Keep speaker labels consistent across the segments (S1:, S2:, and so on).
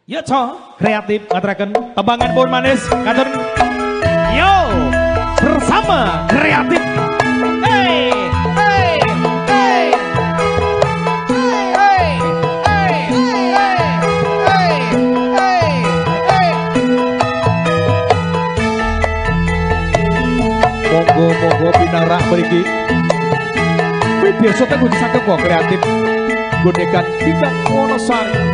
S1: Ya co, kreatif ngaturaken tembangan pun manis katur. Yo, bersama kreatif. Hey, hey, hey. Hey, hey, hey, hey, hey. Monggo pinarak mriki. Biasa teh kudu saged kok kreatif. Gonekan tidak Wonosari.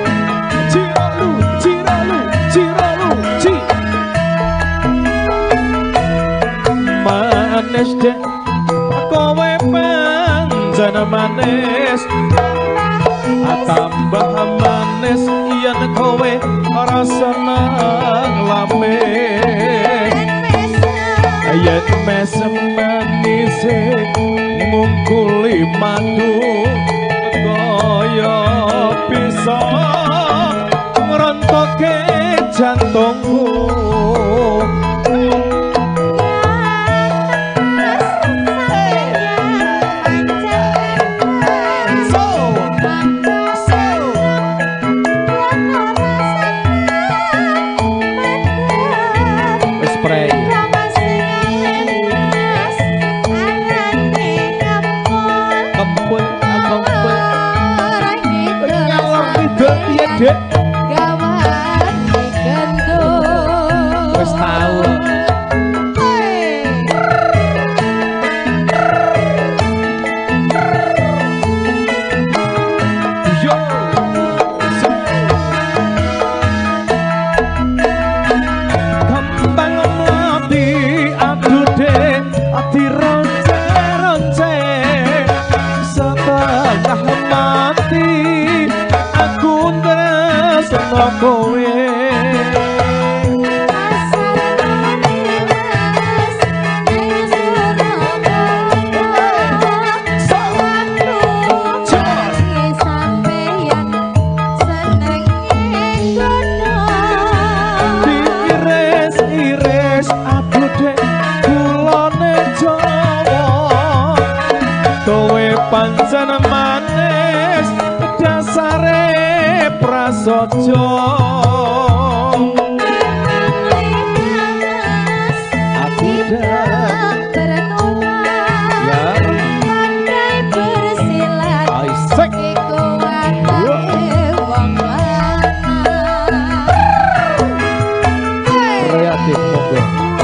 S1: Manis dek kowe pancen manis tambah manis yen kowe ora seneng lamis yen mesem manis ngungkuli madu kaya bisa ngrontoke jantungku.
S2: Gawan gendut
S1: wis tau yo kembang mati aduh dek ati ronce-ronce setengah mati aku tresno kowe pancen manis dasare prasaja aku dak bertolak ya pandai bersilat iku wae wong lanang kreatif monggo.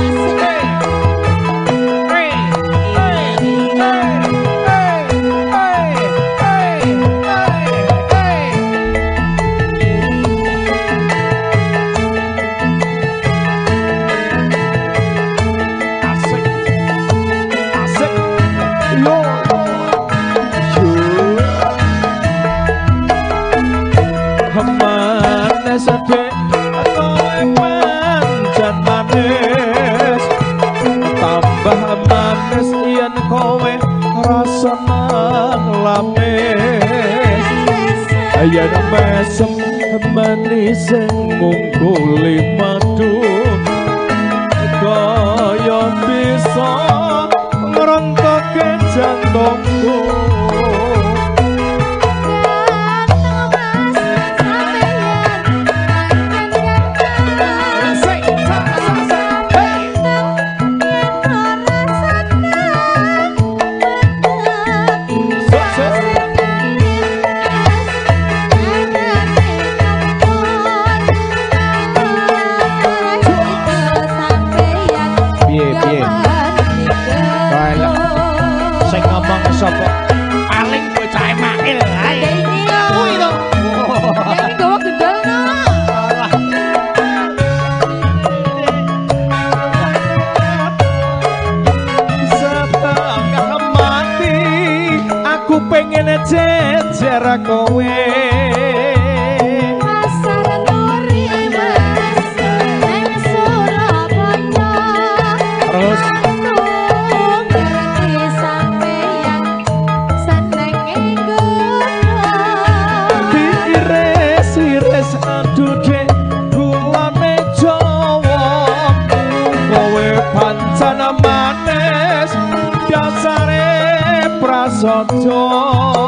S1: Manis dek kowe pancen manis tambah manis yen kowe rasa nang lamis yen mesem manis ngungkuli madu kaya bisa ngrontoke jantungku. Sing ngomong sapa paling bocah makil ae kuwi to iki gawa gendalno setengah mati aku pengen jejer kowe terus aduh dek gulane Jawa kowe pancen manis dasare prasaja